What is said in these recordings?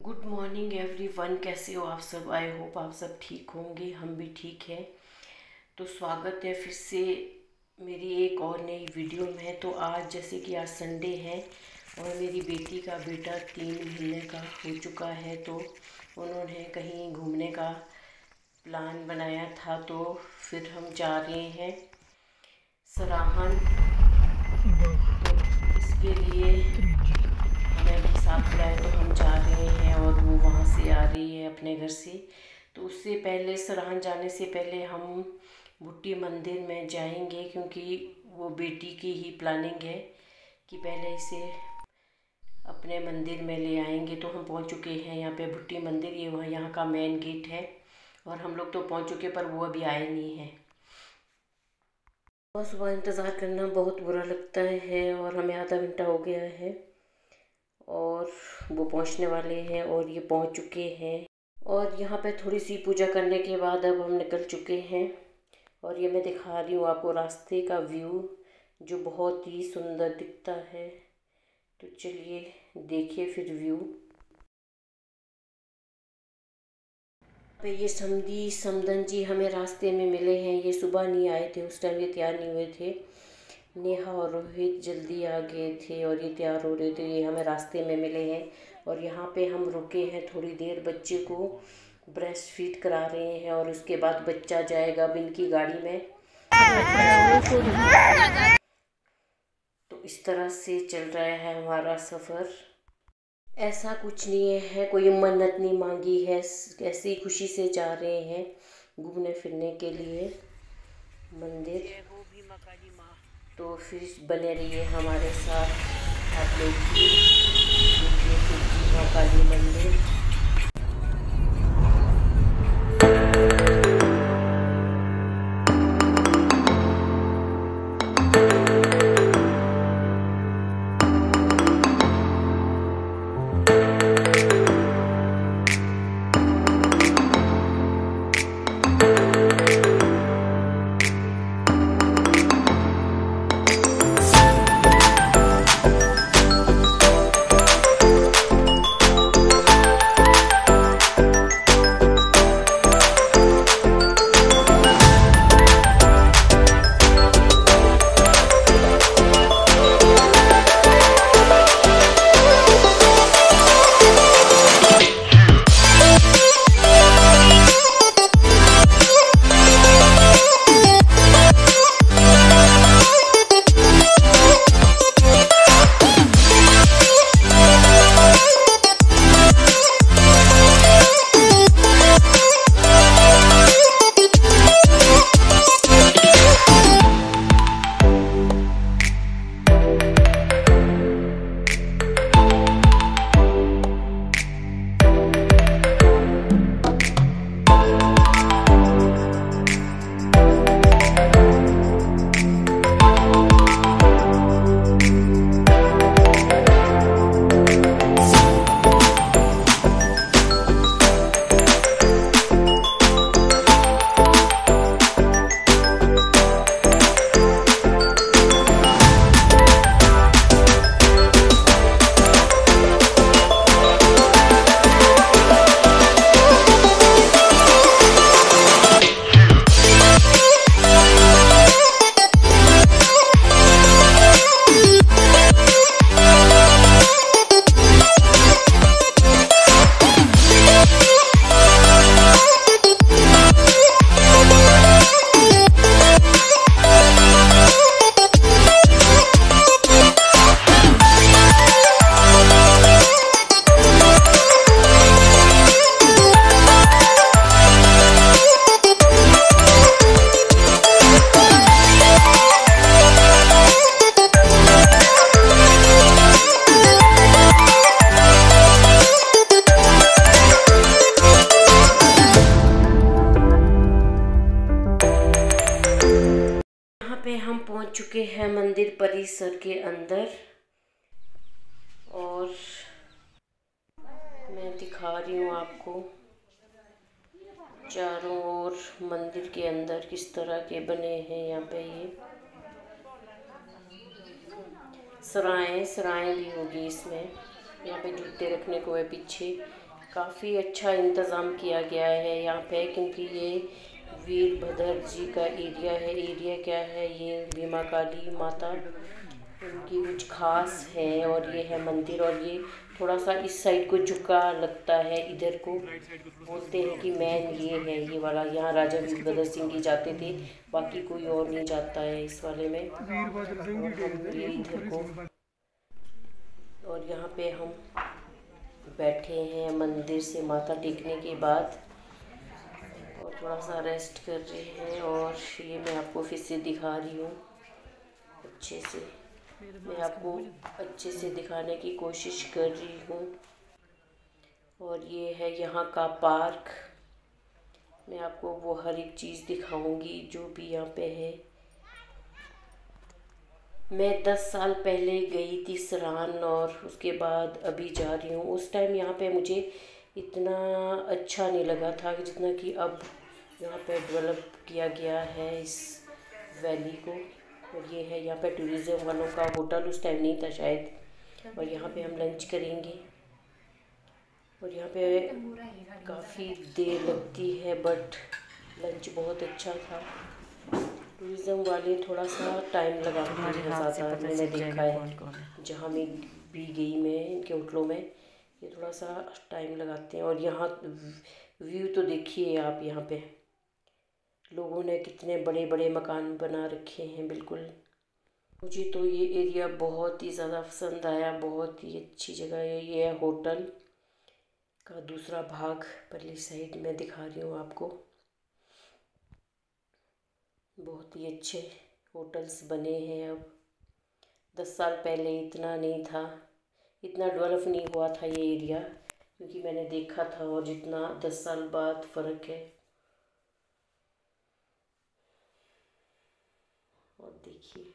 Good morning everyone. कैसे हो आप सब? आई होप आप सब ठीक होंगे, हम भी ठीक हैं। तो स्वागत है फिर से मेरी एक और नई वीडियो में। तो आज जैसे कि आज संडे है और मेरी बेटी का बेटा 3 महीने का हो चुका है, तो उन्होंने कहीं घूमने का प्लान बनाया था, तो फिर हम जा रहे हैं सराहन। तो इसके लिए हमें भी साथ बुलाए, तो हम जा रहे हैं और वो वहाँ से आ रही है अपने घर से। तो उससे पहले सराहन जाने से पहले हम भुट्टी मंदिर में जाएंगे, क्योंकि वो बेटी की ही प्लानिंग है कि पहले इसे अपने मंदिर में ले आएंगे। तो हम पहुँच चुके हैं यहाँ पे भुट्टी मंदिर, ये वहाँ यहाँ का मेन गेट है और हम लोग तो पहुँच चुके, पर वो अभी आए नहीं हैं। बस सुबह इंतज़ार करना बहुत बुरा लगता है और हमें आधा घंटा हो गया है और वो पहुंचने वाले हैं और ये पहुंच चुके हैं। और यहाँ पे थोड़ी सी पूजा करने के बाद अब हम निकल चुके हैं और ये मैं दिखा रही हूँ आपको रास्ते का व्यू, जो बहुत ही सुंदर दिखता है। तो चलिए देखिए फिर व्यू। पे ये समधी समदन जी हमें रास्ते में मिले हैं। ये सुबह नहीं आए थे, उस टाइम ये तैयार नहीं हुए थे। नेहा और रोहित जल्दी आ गए थे और ये तैयार हो रहे थे। ये हमें रास्ते में मिले हैं और यहाँ पे हम रुके हैं थोड़ी देर। बच्चे को ब्रेस्ट फीड करा रहे हैं और उसके बाद बच्चा जाएगा अब इनकी गाड़ी में। तो इस तरह से चल रहा है हमारा सफ़र। ऐसा कुछ नहीं है, कोई मन्नत नहीं मांगी है, ऐसे ही खुशी से जा रहे हैं घूमने फिरने के लिए मंदिर। तो फिर बने रहिए हमारे साथ आप लोग भी। माँ काली मंदिर। हम पहुंच चुके हैं मंदिर परिसर के अंदर और मैं दिखा रही हूँ आपको चारों ओर मंदिर के अंदर किस तरह के बने हैं। यहाँ पे ये सराय भी होगी इसमें। यहाँ पे जूते रखने को है पीछे, काफ़ी अच्छा इंतज़ाम किया गया है यहाँ पे, क्योंकि ये वीरभद्र जी का एरिया है। एरिया क्या है, ये भीमा काली माता उनकी कुछ खास है, और ये है मंदिर। और ये थोड़ा सा इस साइड को झुका लगता है, इधर को बोलते हैं कि मैन ये है, ये वाला। यहाँ राजा वीरभद्र सिंह जी जाते थे, बाकी कोई और नहीं जाता है इस वाले में। ये इधर को, और यहाँ पे हम बैठे हैं मंदिर से माथा टेकने के बाद, और थोड़ा सा रेस्ट कर रहे हैं। और ये मैं आपको फिर से दिखा रही हूँ अच्छे से, मैं आपको अच्छे से दिखाने की कोशिश कर रही हूँ। और ये है यहाँ का पार्क, मैं आपको वो हर एक चीज़ दिखाऊंगी जो भी यहाँ पे है। मैं 10 साल पहले गई थी सरान, और उसके बाद अभी जा रही हूँ। उस टाइम यहाँ पे मुझे इतना अच्छा नहीं लगा था कि जितना कि अब यहाँ पे डेवलप किया गया है इस वैली को। और ये है यहाँ पे टूरिज़्म वालों का होटल, उस टाइम नहीं था शायद। और यहाँ पे हम लंच करेंगे, और यहाँ पे काफ़ी देर लगती है, बट लंच बहुत अच्छा था। टूरिज़्म वाले थोड़ा सा टाइम लगाते हैं ज़्यादा, मैंने देखा है जहाँ में भी गई मैं इनके होटलों में, ये थोड़ा सा टाइम लगाते हैं। और यहाँ व्यू तो देखिए आप, यहाँ पे लोगों ने कितने बड़े बड़े मकान बना रखे हैं। बिल्कुल मुझे तो ये एरिया बहुत ही ज़्यादा पसंद आया, बहुत ही अच्छी जगह है। ये है होटल का दूसरा भाग, परली साइड में दिखा रही हूँ आपको। बहुत ही अच्छे होटल्स बने हैं अब, 10 साल पहले इतना नहीं था, इतना डेवलप नहीं हुआ था ये एरिया, क्योंकि मैंने देखा था। और जितना 10 साल बाद फ़र्क है। और देखिए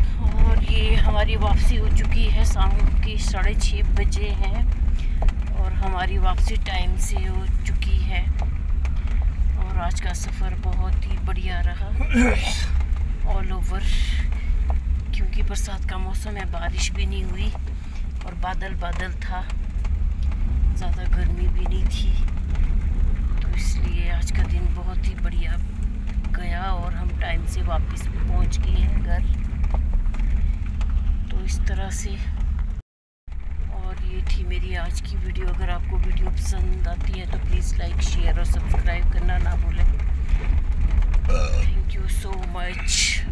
हमारी वापसी हो चुकी है, शाम की 6:30 बजे हैं। और हमारी वापसी टाइम से हो चुकी है और आज का सफ़र बहुत ही बढ़िया रहा ऑल ओवर, क्योंकि बरसात का मौसम है, बारिश भी नहीं हुई और बादल बादल था, ज़्यादा गर्मी भी नहीं थी, तो इसलिए आज का दिन बहुत ही बढ़िया गया और हम टाइम से वापस भी पहुंच गए हैं घर। तो इस तरह से, और ये थी मेरी आज की वीडियो। अगर आपको वीडियो पसंद आती है तो प्लीज़ लाइक, शेयर और सब्सक्राइब करना ना भूलें। Thank you so much.